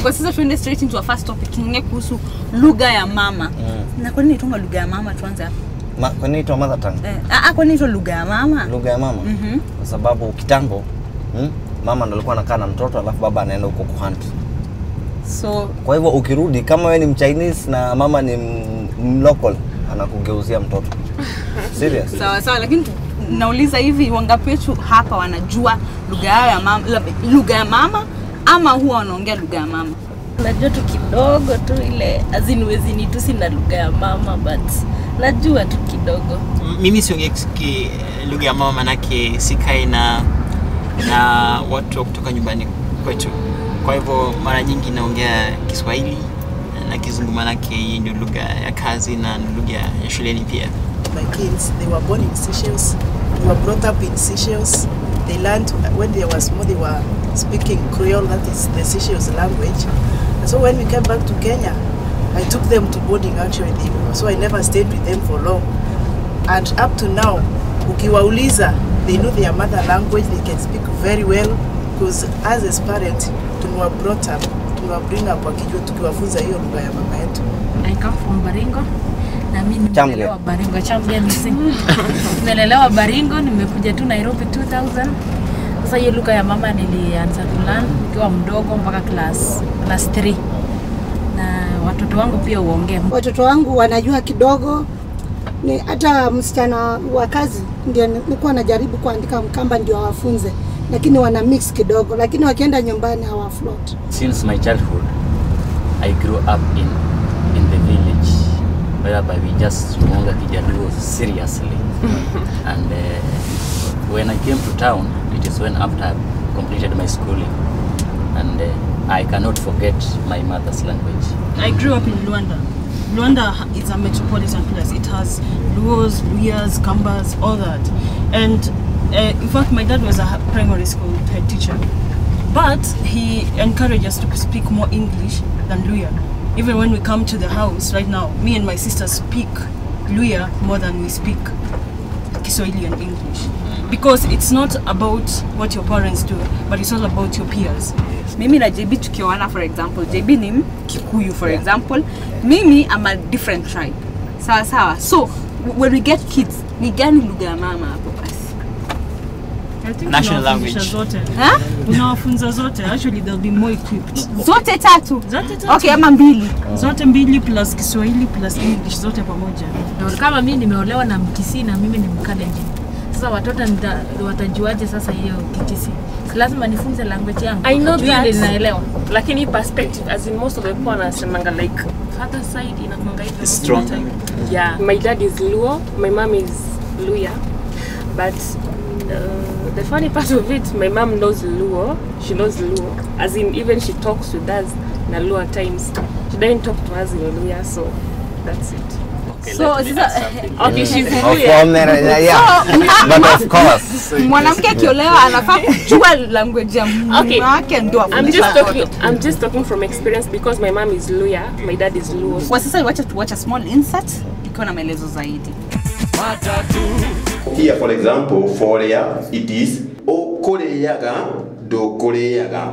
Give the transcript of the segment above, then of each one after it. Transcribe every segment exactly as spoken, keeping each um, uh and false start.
Kwa sasa tuende straight into our first topic, ni kuhusu lugha ya mama. Mm. Na kwa nini inaitwa lugha ya mama tuanze hapo? Ma, kwa nini inaitwa mother tongue? Eh, ah kwa nini inaitwa lugha ya mama? Lugha ya mama. Mhm. Mm kwa sababu kitambo, hmm, mama ndo alikuwa anakaa na mtoto alafu baba anaenda huko kuhunt. So kwa hivyo ukirudi kama wewe ni mchinese na mama ni mlocal anakugeuzia mtoto. Serious? Sawa sawa, lakini nauliza hivi, wangapi wetu hapa wanajua lugha ya mama, lugha ya mama ama huwa wanaongea lugha ya mama? Najua tu kidogo tu ile aziniwezi ni tu sina lugha ya mama, but najua tu kidogo. Mimi siongei lugha ya mama manake sikai na na watu kutoka nyumbani kwetu. Kwa hivyo mara nyingi naongea Kiswahili na Kizungu manake hii ndio lugha ya kazi na lugha ya shuleni pia. My kids, they were born in Seychelles. They were brought up in Seychelles. They learned when they were small, they were speaking Creole, that is the Seychelles language. And so when we came back to Kenya, I took them to boarding actually. So I never stayed with them for long. And up to now, ukiwauliza, they know their mother language, they can speak very well. Because as a parent, tumewa brought up, tumewa bring up wakijua tukiwafunza hiyo lugha ya mama yetu. I come from Baringo. Na mimi nimelelewa Baringo, Chamge missing. Nimelelewa Baringo, nimekuja tu Nairobi two thousand. Sasa hiyo lugha ya mama nilianza kulearn nikiwa mdogo mpaka class class three. Na watoto wangu pia uongea. Watoto wangu wanajua kidogo. Ni hata msichana wa kazi ndio nilikuwa najaribu kuandika Mkamba ndio wafunze, lakini wana mix kidogo, lakini wakienda nyumbani hawa float. Since my childhood I grew up in in the village whereby we just Monga Kijaluo seriously. And uh, when I came to town, it is when after I completed my schooling, and uh, I cannot forget my mother's language. I grew up in Luanda. Luanda is a metropolitan place. It has Luos, Luyas, Kambas, all that. And uh, in fact, my dad was a primary school head teacher. But he encouraged us to speak more English than Luya. Even when we come to the house right now, me and my sister speak Luya more than we speak Kiswahili and English. Because it's not about what your parents do, but it's all about your peers. Mimi na J B tukiona, for example, J B ni Kikuyu, for yeah. example. Mimi am a different tribe. Sawa sawa. So when we get kids, ni gani lugha ya mama hapo basi? National language. Huh? Unawafunza zote. Actually they'll be more equipped. Zote tatu. Zote tatu. Okay, ama mbili. Zote mbili plus Kiswahili plus English zote pamoja. Ndio kama mimi nimeolewa na Mkisii na mimi ni Mkalenjin. Sasa watoto watajuaje sasa hiyo Kikisii? Lazima nifunze language yangu. I know that. Naelewa. Lakini perspective, as in most of the people wanasemanga like father side inakuanga hivyo. Strong. Yeah, my dad is Luo, my mom is Luya. But uh, the funny part of it, my mom knows Luo. She knows Luo. As in even she talks with us na Luo at times. She doesn't talk to us in Luya, so that's it. Okay, so is that okay, she's Luya. Yeah. But of course. Mwanamke akiolewa anafaa kujua language ya mume wake ndio afundishe. I'm just talking I'm just talking from experience because my mom is Luya, my dad is Luo. Kwa sasa wacha tu watch a small insert ikiwa na maelezo zaidi. Here for example, for here it is okoreyaga dokoreyaga.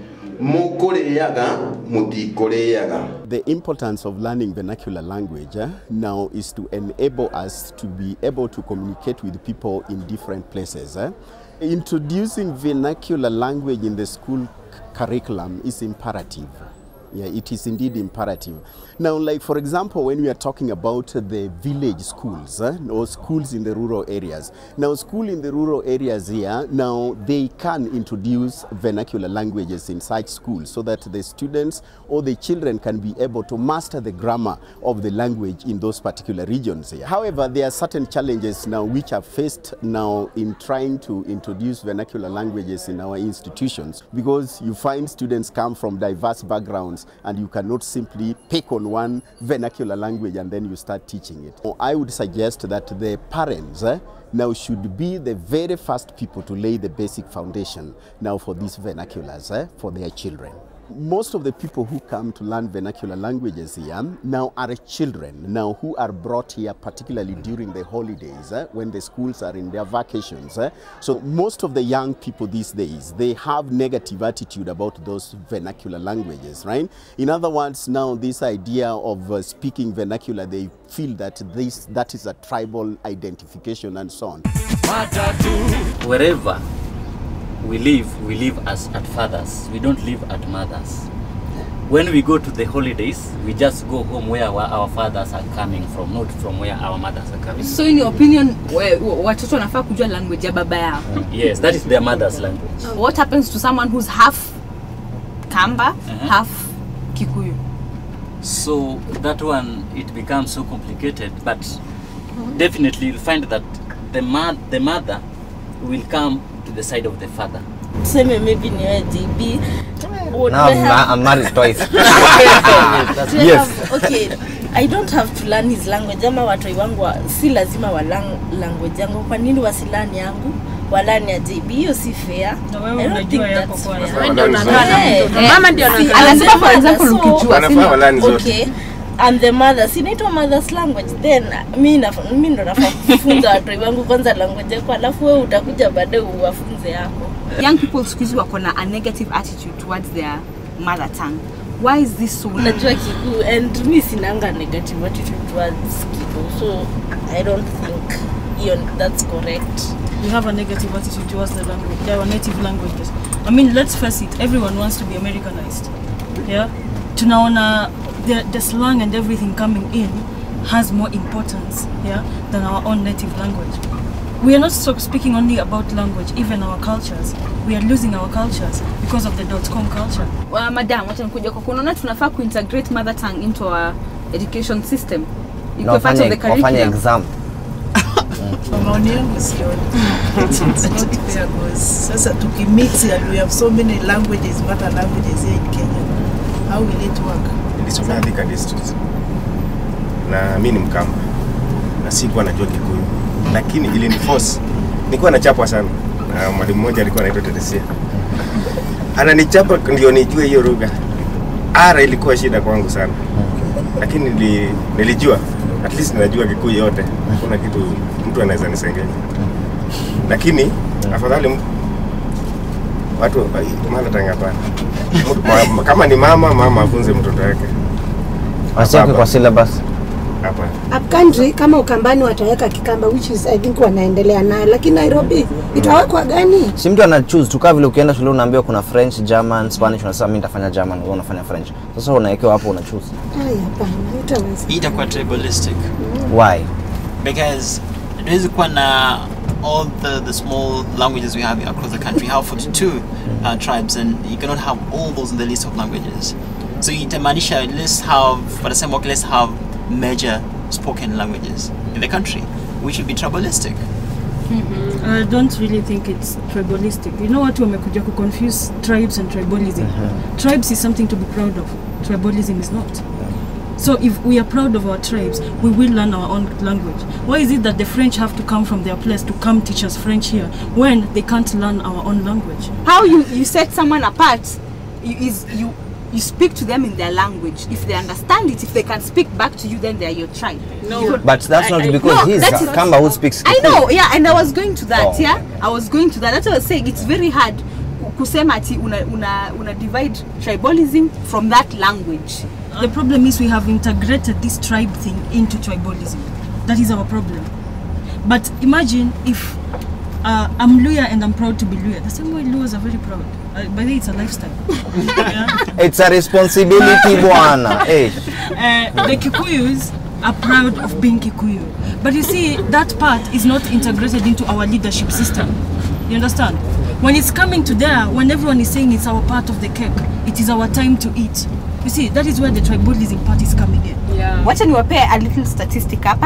The importance of learning vernacular language eh, now is to enable us to be able to communicate with people in different places. Eh. Introducing vernacular language in the school curriculum is imperative. Yeah, it is indeed imperative. Now, like for example, when we are talking about the village schools eh, or schools in the rural areas. Now, school in the rural areas here, now they can introduce vernacular languages in such schools so that the students or the children can be able to master the grammar of the language in those particular regions here. However, there are certain challenges now which are faced now in trying to introduce vernacular languages in our institutions, because you find students come from diverse backgrounds and you cannot simply pick on one vernacular language and then you start teaching it. I would suggest that the parents eh, now should be the very first people to lay the basic foundation now for these vernaculars eh, for their children. Most of the people who come to learn vernacular languages here now are children, now who are brought here particularly during the holidays, eh, when the schools are in their vacations. Eh. So most of the young people these days, they have negative attitude about those vernacular languages, right? In other words, now this idea of uh, speaking vernacular, they feel that this that is a tribal identification and so on. Wherever we live, we live as at fathers. We don't live at mothers. When we go to the holidays, we just go home where our, our fathers are coming from, not from where our mothers are coming. So in your opinion, watoto wanafaa kujua language ya baba yao? Yes, that is their mother's language. What happens to someone who's half Kamba, uh-huh. half Kikuyu? So that one, it becomes so complicated, but definitely you'll find that the, ma the mother will come to the side of the father. Same maybe near J B. Now I'm, I'm married twice. Yes. Have, okay, I don't have to learn his language. Ama watu wangu si lazima wa language yangu. Kwa nini wasilani yangu? Walani ya J B, hiyo si fair. I don't think that's fair. Mama ndio anasema for example ukijua. Okay. I'm the mother. Sinaitwa mother's language. Then mimi na mimi ndo nafaa kufunza watu wangu kwanza language yako, alafu wewe utakuja baadaye uwafunze yako. Young people squeeze wako na a negative attitude towards their mother tongue. Why is this so? Najua Kiku and mimi sinanga negative attitude towards Kiku. So I don't think even that's correct. You have a negative attitude towards the language, our native languages. I mean, let's face it, everyone wants to be Americanized. Yeah? Tunaona the, the slang and everything coming in has more importance, yeah, than our own native language. We are not so speaking only about language, even our cultures. We are losing our cultures because of the dot-com culture. Well, madam, wacha nikuja kwa kunaona tunafaa kuintegrate mother tongue into our education system. No, part of the curriculum. Exam. Maoni yangu sioni. It's not fair because sasa tukimix and we have so many languages, mother languages here in Kenya. How will it work? Nilisomea Thika District. Na mimi ni Mkamba. Na sikuwa najua Kikuyu. Lakini iliniforce. Nilikuwa nachapwa sana. Na mwalimu mmoja alikuwa anaitwa Teresia. Ananichapa ndio nijue hiyo lugha. Ara ilikuwa shida kwangu sana. Lakini nili, nilijua at least ninajua Kikuyu yote. Kuna kitu mtu anaweza nisengenya. Lakini afadhali watu mara tanga hapana. Kama ni mama, mama afunze mtoto wake. Wasiweke kwa syllabus. Hapa. Up country kama Ukambani wataweka Kikamba, which is I think wanaendelea nayo, lakini Nairobi itawekwa gani? Si mtu ana choose, tukaa vile ukienda shule unaambiwa kuna French, German, Spanish, unasema mimi nitafanya German, wewe unafanya French. Sasa unawekewa hapo una choose. Haya hapana, utaweza. Itakuwa tribalistic. Why? Because there's kuna all the the small languages we have across the country, have forty-two uh, tribes, and you cannot have all those in the list of languages. So itamanisha, let's have, for example, let's have major spoken languages in the country, which would be tribalistic. Mm-hmm. I don't really think it's tribalistic. You know what, wamekuja ku confuse tribes and tribalism. Mm-hmm. Tribes is something to be proud of. Tribalism is not. So if we are proud of our tribes, we will learn our own language. Why is it that the French have to come from their place to come teach us French here when they can't learn our own language? How you, you set someone apart you, is you you speak to them in their language. If they understand it, if they can speak back to you, then they are your tribe. No, but that's not I, because no, he's a Kamba who speaks Kikuyu. I know, yeah, and I was going to that, oh, yeah. okay. I was going to that. That's what I was saying. It's very hard kusema ati una, una, una divide tribalism from that language. The problem is we have integrated this tribe thing into tribalism. That is our problem. But imagine if uh, I'm Luya and I'm proud to be Luya. The same way Luyas are very proud. Uh, by the way, it's a lifestyle. Yeah? It's a responsibility, bwana. Hey. Uh, the Kikuyus are proud of being Kikuyu. But you see, that part is not integrated into our leadership system. You understand? When it's coming to there, when everyone is saying it's our part of the cake, it is our time to eat. You see, that is where the tribalism part is coming in. Yeah. Watch and pay a little statistic up.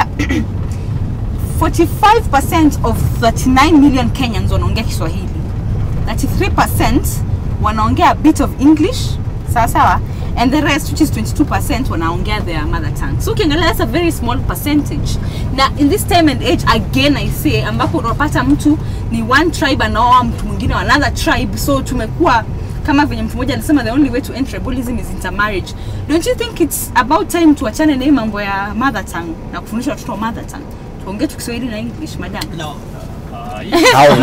forty-five percent of thirty-nine million Kenyans wanaongea Kiswahili. thirty-three percent wanaongea a bit of English, sawa sawa, and the rest, which is twenty-two percent, wanaongea their mother tongue. So ukiangalia, that's a very small percentage. Now in this time and age, again I say, ambapo unapata mtu ni one tribe anaoa mtu mwingine another tribe, so tumekuwa kama venye mtu mmoja anasema the only way to end tribalism is intermarriage. Don't you think it's about time tuachane na hii mambo ya mother tongue na kufundisha watoto wa mother tongue? Tuongee tu Kiswahili na English, madam. No. How?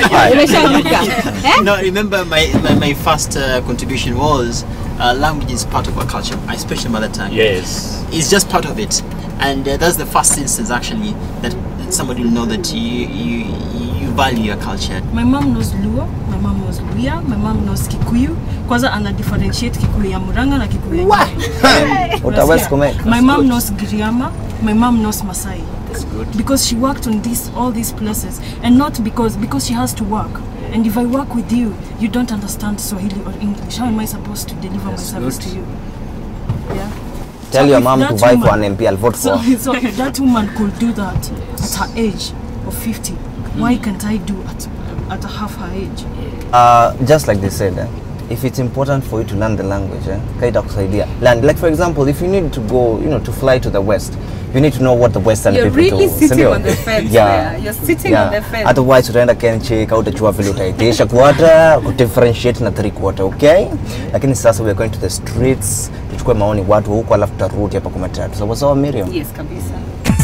No. No, remember my, my, my first uh, contribution was uh, language is part of our culture, especially mother tongue. Yes. It's just part of it. And uh, that's the first instance actually that somebody will know that you, you, you value your culture. My mom knows Luo, my mom knows Luya, my mom knows Kikuyu. Kwanza ana differentiate Kikuyu ya Murang'a na Kikuyu ya Nyeri. My mom knows Giriama, my mom knows Masai. That's good. Because she worked on this, all these places, and not because because she has to work. And if I work with you, you don't understand Swahili or English. How am I supposed to deliver That's my service good. to you? Yeah. Tell So your if mom to that buy woman- for an M P, I'll vote so, for her. So if that woman could do that at her age of fifty, why can't I do at at half her age? Uh, just like they said, eh, if it's important for you to learn the language, eh, kaita kusaidia. Learn. Like for example, if you need to go, you know, to fly to the West, you need to know what the Western You're people really do. sitting Sindio? on the fence Yeah. there. You're sitting Yeah. on the fence. Otherwise utaenda Kenchi, kautachua vile utaitisha quarter, kudifferentiate na three quarter, okay? Lakini sasa we are going to the streets, tuchukue maoni watu huko alafu tutarudi hapa kwa matatu. Sawa sawa Miriam? Yes, kabisa.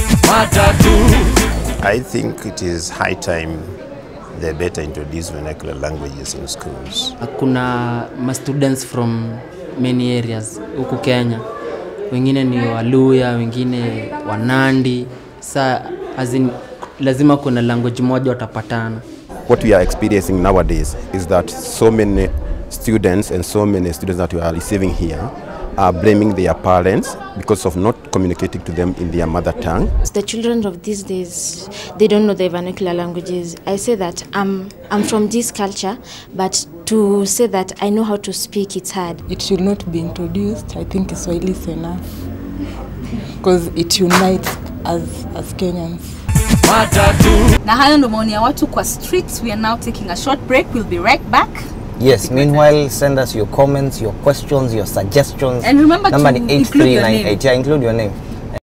I think it is high time they better introduce vernacular languages in schools. Kuna ma students from many areas huku Kenya. Wengine ni Waluya, wengine Wanandi. Sa as in lazima kuna language moja watapatana. What we are experiencing nowadays is that so many students and so many students that we are receiving here are blaming their parents because of not communicating to them in their mother tongue. The children of these days, they don't know the vernacular languages. I say that I'm, I'm from this culture, but to say that I know how to speak, it's hard. It should not be introduced. I think Swahili is enough because it unites as, as Kenyans. Na hayo ndo maoni ya watu kwa streets. We are now taking a short break. We'll be right back. Yes, meanwhile, send us your comments, your questions, your suggestions. And remember Number to eight include three your nine name. eight. Yeah, include your name.